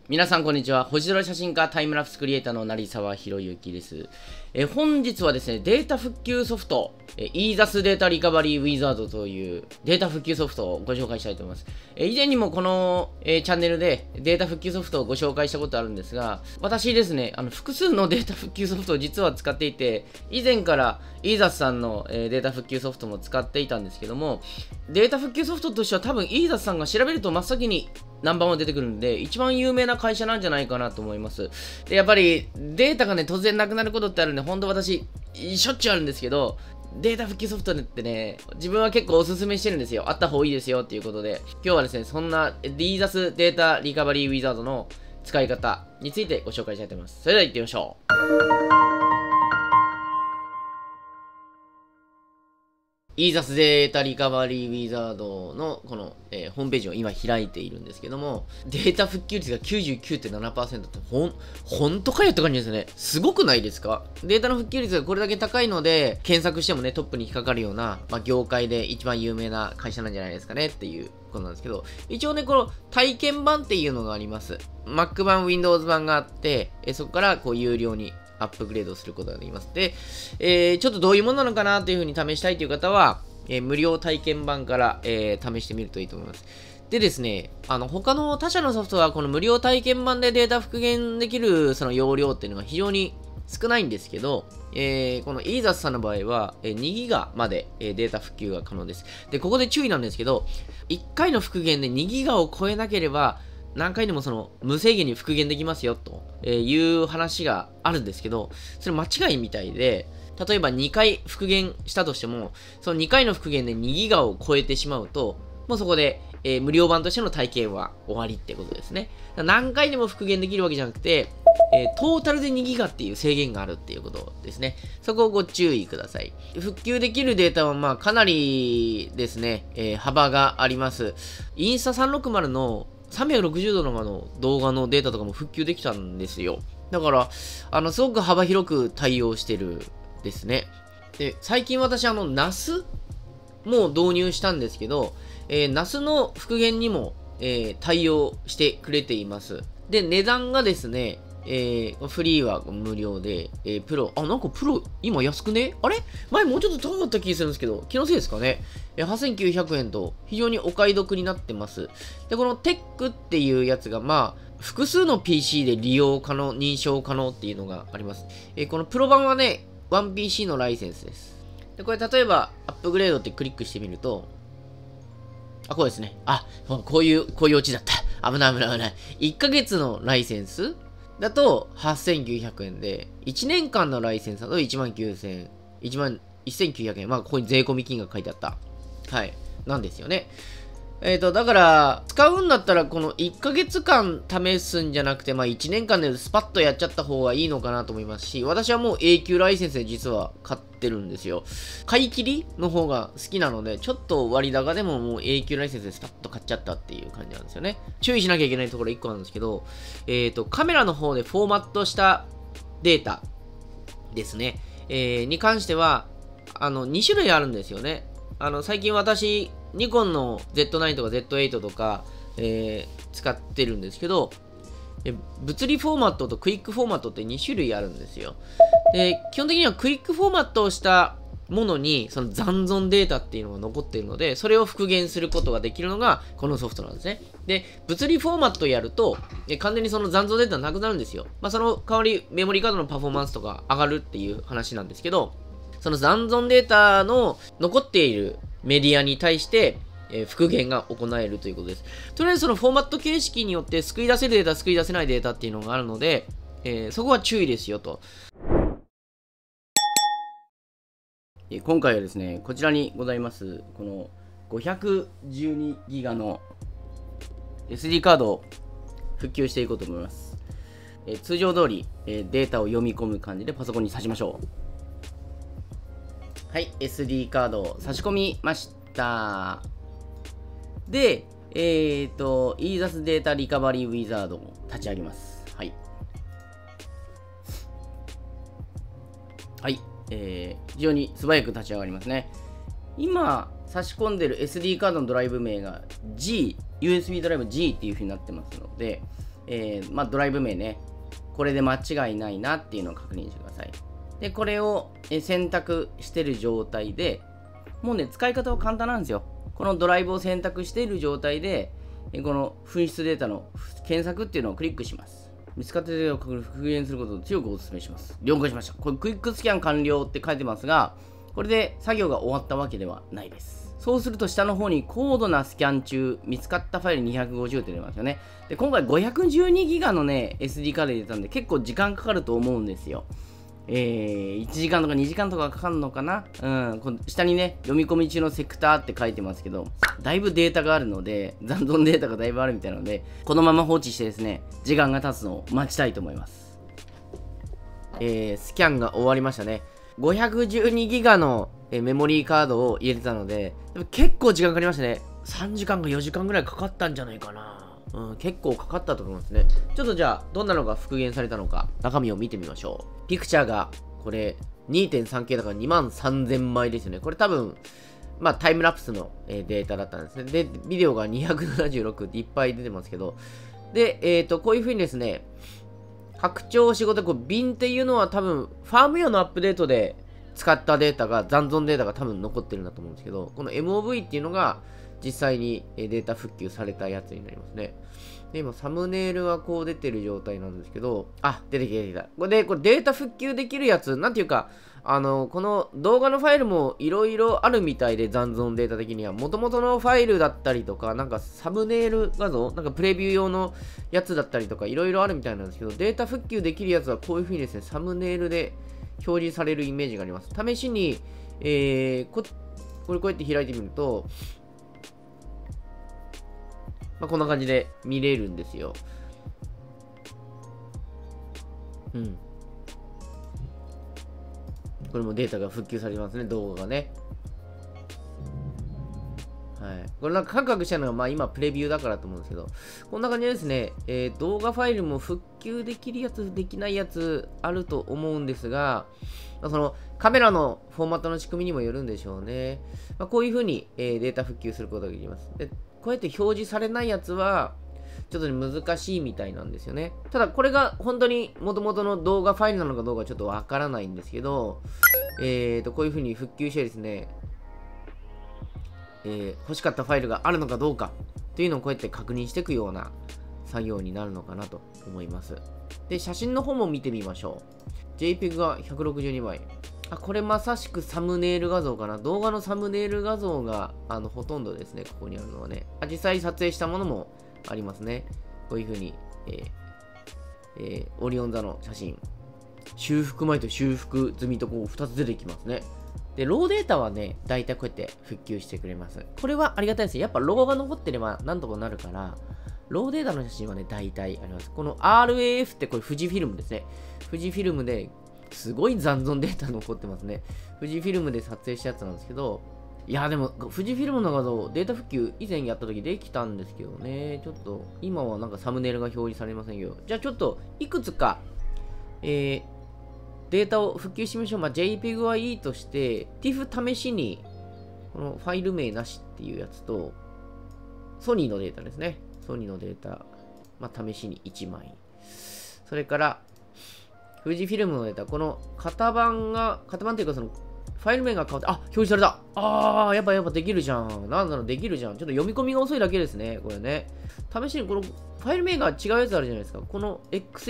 皆さんこんにちは。星空写真家タイムラプスクリエイターの成沢宏之です。本日はですね、データ復旧ソフト、イーザスデータリカバリーウィザードというデータ復旧ソフトをご紹介したいと思います。以前にもこの、チャンネルでデータ復旧ソフトをご紹介したことあるんですが、私ですね、複数のデータ復旧ソフトを実は使っていて、以前からイーザスさんの、データ復旧ソフトも使っていたんですけども、データ復旧ソフトとしては多分イーザスさんが調べると真っ先にナンバーワン出てくるんで、一番有名な会社なんじゃないかなと思います。で、やっぱりデータがね、突然なくなることってあるんで、本当私、しょっちゅうあるんですけど、データ復旧ソフトってね、自分は結構おすすめしてるんですよ。あった方がいいですよっていうことで、今日はですね、そんなイーザスデータリカバリーウィザードの使い方についてご紹介したいと思います。それでは行ってみましょう。イーザスデータリカバリーウィザードのこの、ホームページを今開いているんですけども、データ復旧率が 99.7% って本当かよって感じですね。すごくないですか？データの復旧率がこれだけ高いので、検索してもね、トップに引っかかるような、業界で一番有名な会社なんじゃないですかねっていうことなんですけど、一応ね、この体験版っていうのがあります。Mac 版、Windows 版があって、そこからこう有料にアップグレードすることができます。で、ちょっとどういうものなのかなというふうに試したいという方は、無料体験版から、試してみるといいと思います。でですね、他の他社のソフトはこの無料体験版でデータ復元できるその容量っていうのが非常に少ないんですけど、このイーザスさんの場合は、2ギガまで、データ復旧が可能です。で、ここで注意なんですけど、1回の復元で2ギガを超えなければ、何回でもその無制限に復元できますよという話があるんですけど、それ間違いみたいで、例えば2回復元したとしても、その2回の復元で2ギガを超えてしまうと、もうそこで、無料版としての体験は終わりってことですね。何回でも復元できるわけじゃなくて、トータルで2ギガっていう制限があるっていうことですね。そこをご注意ください。復旧できるデータはかなりですね、幅があります。インスタ360の360度の動画のデータとかも復旧できたんですよ。だから、すごく幅広く対応してるですね。で、最近私、NAS も導入したんですけど、NAS の復元にも、対応してくれています。で、値段がですね、フリーは無料で、プロ、なんかプロ、今安くね？あれ？前もうちょっと高かった気がするんですけど、気のせいですかね。8900円と非常にお買い得になってます。で、このテックっていうやつが、複数の PC で利用可能、認証可能っていうのがあります。このプロ版はね、1PC のライセンスです。で、これ例えば、アップグレードってクリックしてみると、こうですね。こういうオチだった。危ない。1ヶ月のライセンスだと8900円で、1年間のライセンスだと11900円。ここに税込み金額書いてあった。はい。なんですよね。だから、使うんだったら、この1ヶ月間試すんじゃなくて、1年間でスパッとやっちゃった方がいいのかなと思いますし、私はもう永久ライセンスで実は買ってるんですよ。買い切りの方が好きなので、ちょっと割高でももう永久ライセンスでスパッと買っちゃったっていう感じなんですよね。注意しなきゃいけないところ1個なんですけど、カメラの方でフォーマットしたデータですね、に関しては、2種類あるんですよね。最近私、ニコンの Z9 とか Z8 とか、使ってるんですけど、物理フォーマットとクイックフォーマットって2種類あるんですよ。で、基本的にはクイックフォーマットをしたものにその残存データっていうのが残っているので、それを復元することができるのがこのソフトなんですね。で、物理フォーマットをやると、完全にその残存データなくなるんですよ。その代わりメモリーカードのパフォーマンスとか上がるっていう話なんですけど、その残存データの残っているメディアに対して、復元が行えるということです。とりあえずそのフォーマット形式によって救い出せるデータ、救い出せないデータっていうのがあるので、そこは注意ですよと。今回はですね、こちらにございます、この512ギガの SD カードを復旧していこうと思います。通常通り、データを読み込む感じでパソコンに挿しましょう。はい、SD カードを差し込みました。で、イーザスデータリカバリーウィザードを立ち上げます。はい。はい。非常に素早く立ち上がりますね。今、差し込んでる SD カードのドライブ名が G、USB ドライブ G っていう風になってますので、 ドライブ名ね、これで間違いないなっていうのを確認してください。で、これを選択してる状態で、もうね、使い方は簡単なんですよ。このドライブを選択している状態で、この紛失データの検索っていうのをクリックします。見つかったデータを復元することを強くお勧めします。了解しました。これクイックスキャン完了って書いてますが、これで作業が終わったわけではないです。そうすると下の方に高度なスキャン中、見つかったファイル250って出ますよね。で、今回512ギガのね、SD カード入れたんで結構時間かかると思うんですよ。1時間とか2時間とかかかるのかな。この下にね、読み込み中のセクターって書いてますけど、だいぶデータがあるので、残存データがだいぶあるみたいなので、このまま放置してですね、時間が経つのを待ちたいと思います。スキャンが終わりましたね。512ギガのメモリーカードを入れてたので、でも結構時間かかりましたね。3時間か4時間ぐらいかかったんじゃないかな。結構かかったと思いますね。ちょっとじゃあ、どんなのが復元されたのか、中身を見てみましょう。ピクチャーが、これ、2.3K だから23000枚ですよね。これ多分、タイムラプスのデータだったんですね。で、ビデオが276っていっぱい出てますけど、で、こういう風にですね、拡張仕事、binっていうのは多分、ファーム用のアップデートで使ったデータが、残存データが多分残ってるんだと思うんですけど、この MOV っていうのが、実際にデータ復旧されたやつになりますね。で、今、サムネイルがこう出てる状態なんですけど、出てきた。これデータ復旧できるやつ、なんていうか、この動画のファイルもいろいろあるみたいで、残存データ的には。元々のファイルだったりとか、なんかサムネイル画像、なんかプレビュー用のやつだったりとか、いろいろあるみたいなんですけど、データ復旧できるやつはこういう風にですね、サムネイルで表示されるイメージがあります。試しに、これこうやって開いてみると、こんな感じで見れるんですよ。これもデータが復旧されてますね、動画がね。これなんかカクカクしたのは、今プレビューだからと思うんですけど、こんな感じでですね、動画ファイルも復旧できるやつ、できないやつあると思うんですが、そのカメラのフォーマットの仕組みにもよるんでしょうね。こういう風に、データ復旧することができます。で、こうやって表示されないやつは、ちょっと難しいみたいなんですよね。ただ、これが本当に元々の動画ファイルなのかどうかちょっとわからないんですけど、こういう風に復旧してですね、欲しかったファイルがあるのかどうかっていうのをこうやって確認していくような作業になるのかなと思います。で、写真の方も見てみましょう。JPEG が162枚。これまさしくサムネイル画像かな。動画のサムネイル画像がほとんどですね、ここにあるのはね。実際撮影したものもありますね。こういう風に、オリオン座の写真。修復前と修復済みとこう2つ出てきますね。で、ローデータはね、だいたいこうやって復旧してくれます。これはありがたいです。やっぱローが残ってればなんとかなるから、ローデータの写真はね、だいたいあります。この RAF ってこれ富士フィルムですね。富士フィルムですごい残存データ残ってますね。富士フィルムで撮影したやつなんですけど、いやでも富士フィルムの画像、データ復旧以前やった時できたんですけどね、ちょっと今はなんかサムネイルが表示されませんよ。じゃあちょっといくつか、データを復旧してみましょう。JPEG はいいとして、TIFF 試しに、このファイル名なしっていうやつと、ソニーのデータですね。ソニーのデータ、試しに1枚。それから、富士フィルムのデータ、この型番っていうかその、ファイル名が変わって、表示された。やっぱできるじゃん。なんだろう、できるじゃん。ちょっと読み込みが遅いだけですね。これね。試しにこのファイル名が違うやつあるじゃないですか。この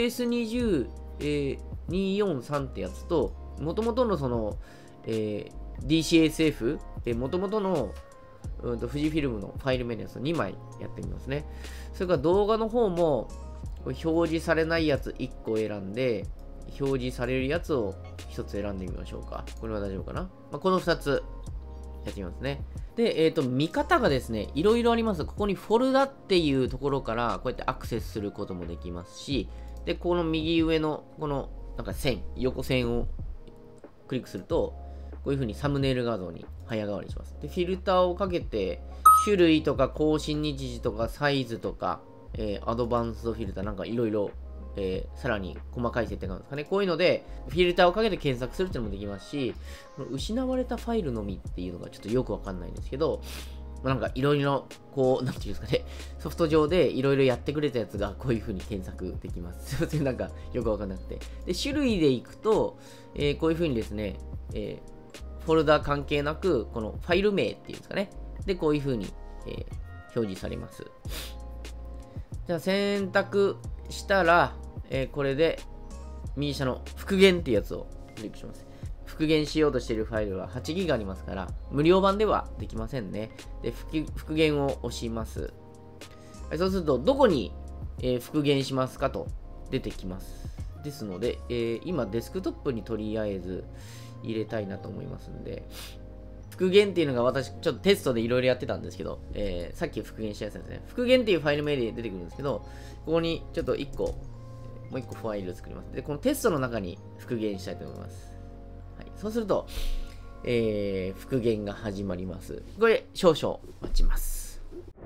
XS20、243ってやつと、元々のその、DCSF、元々の、富士フィルムのファイル名のやつを2枚やってみますね。それから動画の方も、表示されないやつ1個選んで、表示されるやつを1つ選んでみましょうか。これは大丈夫かな。この2つやってみますね。で、見方がですね、いろいろあります。ここにフォルダっていうところから、こうやってアクセスすることもできますし、で、この右上の、この、なんか横線をクリックすると、こういう風にサムネイル画像に早変わりします。で、フィルターをかけて、種類とか更新日時とかサイズとか、アドバンストフィルターなんかいろいろ、さらに細かい設定があるんですかね。こういうので、フィルターをかけて検索するっていうのもできますし、この失われたファイルのみっていうのがちょっとよくわかんないんですけど、 なんかいろいろ、こう、なんていうんですかね、ソフト上でいろいろやってくれたやつがこういう風に検索できます。すいません、なんかよくわかんなくて。で、種類でいくと、こういう風にですね、フォルダ関係なく、このファイル名っていうんですかね。で、こういう風に、表示されます。じゃあ、選択したら、これで、右下の復元っていうやつをクリックします。復元しようとしているファイルは8ギガありますから、無料版ではできませんね。で、復元を押します。そうすると、どこに、復元しますかと出てきます。ですので、今、デスクトップにとりあえず入れたいなと思いますんで、復元っていうのが私、ちょっとテストでいろいろやってたんですけど、さっき復元したやつですね。復元っていうファイル名で出てくるんですけど、ここにちょっと1個、もう1個ファイルを作ります。で、このテストの中に復元したいと思います。はい、そうすると、復元が始まります。これ、少々待ちます。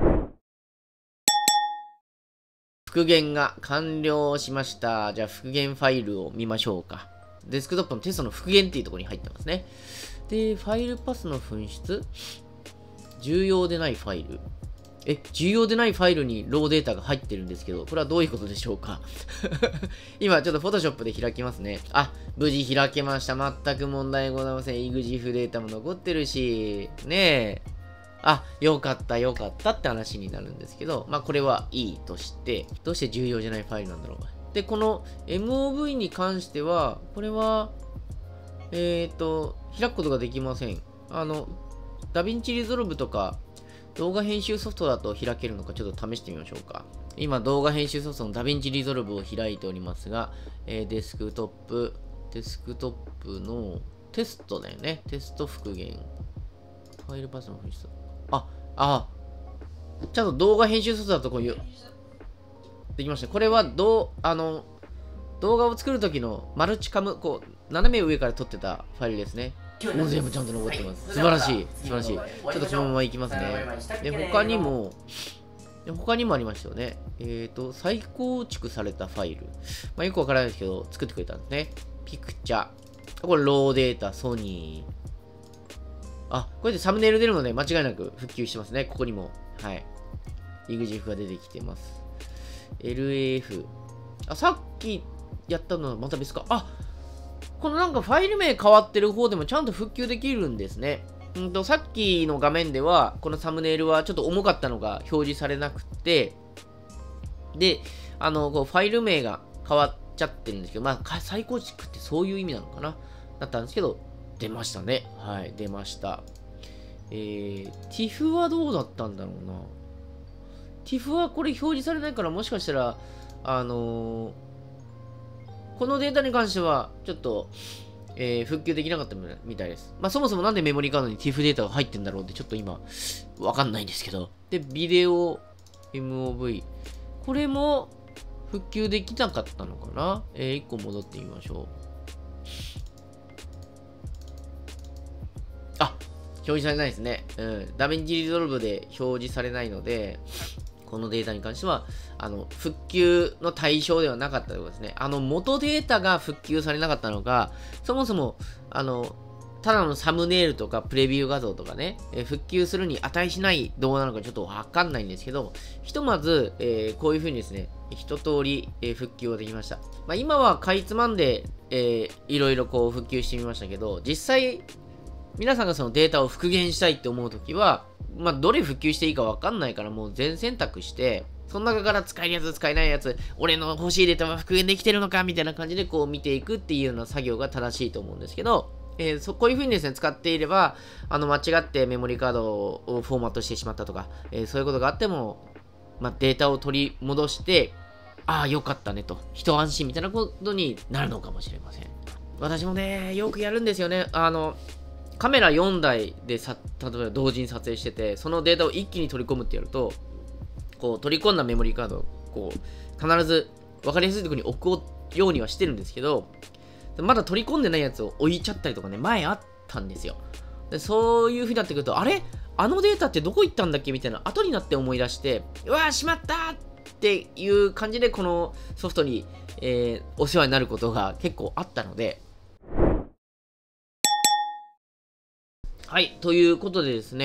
復元が完了しました。じゃあ、復元ファイルを見ましょうか。デスクトップのテストの復元っていうところに入ってますね。で、ファイルパスの紛失、重要でないファイル。重要でないファイルにローデータが入ってるんですけど、これはどういうことでしょうか。今、ちょっと Photoshop で開きますね。あ、無事開けました。全く問題ございません。EXIF データも残ってるし、ねえ。あ、よかったって話になるんですけど、まあ、これはいいとして、どうして重要じゃないファイルなんだろう。で、この MOV に関しては、これは、開くことができません。ダヴィンチリゾルブとか、動画編集ソフトだと開けるのかちょっと試してみましょうか。今、動画編集ソフトのダヴィンチリゾルブを開いておりますが、デスクトップのテストだよね。テスト復元。ファイルパスの紛失。ちゃんと動画編集ソフトだとこういう、できました。これは動画を作るときのマルチカム、こう、斜め上から撮ってたファイルですね。もう全部ちゃんと残ってます。素晴らしい。ちょっとこのままいきますね。で、他にもありましたよね。再構築されたファイル。まあ、よくわからないですけど、作ってくれたんですね。ピクチャ。これ、ローデータ、ソニー。あ、これでサムネイル出るので、間違いなく復旧してますね。ここにも。はい。EXIF が出てきてます。LAF。あ、さっきやったのはまた別か。このなんかファイル名変わってる方でもちゃんと復旧できるんですね。さっきの画面では、このサムネイルはちょっと重かったのが表示されなくて、で、こうファイル名が変わっちゃってるんですけど、まあ、再構築ってそういう意味なのかなだったんですけど、出ましたね。はい、出ました。TIFF はどうだったんだろうな。TIFF はこれ表示されないから、もしかしたら、このデータに関しては、ちょっと、復旧できなかったみたいです。まあ、そもそもなんでメモリーカードに TIFF データが入ってんだろうって、ちょっと今、わかんないんですけど。で、ビデオ MOV。これも、復旧できなかったのかな1個戻ってみましょう。表示されないですね。ダヴィンチリゾルブで表示されないので、このデータに関しては、復旧の対象ではなかったということですね。元データが復旧されなかったのか、そもそも、ただのサムネイルとかプレビュー画像とかね、復旧するに値しない動画なのかちょっとわかんないんですけど、ひとまず、こういう風にですね、一通り、復旧はできました。まあ、今はかいつまんで、いろいろこう復旧してみましたけど、実際、皆さんがそのデータを復元したいって思うときは、まあ、どれ復旧していいかわかんないから、もう全選択して、その中から使えるやつ、使えないやつ、俺の欲しいデータは復元できてるのかみたいな感じでこう見ていくっていうような作業が正しいと思うんですけど、こういう風にですね、使っていれば、間違ってメモリーカードをフォーマットしてしまったとか、そういうことがあっても、まあ、データを取り戻して、ああ、よかったねと、一安心みたいなことになるのかもしれません。私もね、よくやるんですよね。カメラ4台で例えば同時に撮影してて、そのデータを一気に取り込むってやると、こう取り込んだメモリーカードをこう必ず分かりやすいところに置くようにはしてるんですけど、まだ取り込んでないやつを置いちゃったりとかね、前あったんですよ。でそういう風になってくると、あれあのデータってどこ行ったんだっけみたいな、後になって思い出して、うわーしまったーっていう感じでこのソフトに、お世話になることが結構あったので、はい、ということでですね、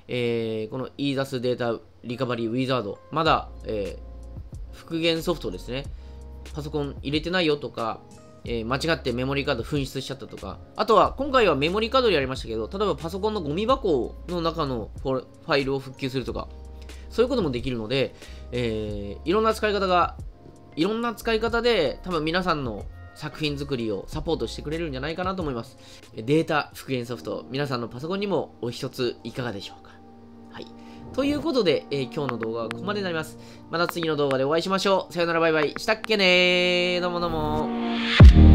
この EASUS データリカバリーウィザード、まだ、復元ソフトですね、パソコン入れてないよとか、間違ってメモリーカード紛失しちゃったとか、あとは今回はメモリーカードでやりましたけど、例えばパソコンのゴミ箱の中のファイルを復旧するとか、そういうこともできるので、いろんな使い方で多分皆さんの作品作りをサポートしてくれるんじゃないかなと思います。データ復元ソフト、皆さんのパソコンにもお一ついかがでしょうか。はい。ということで、今日の動画はここまでになります。また次の動画でお会いしましょう。さよならバイバイ。したっけねー。どうもどうも。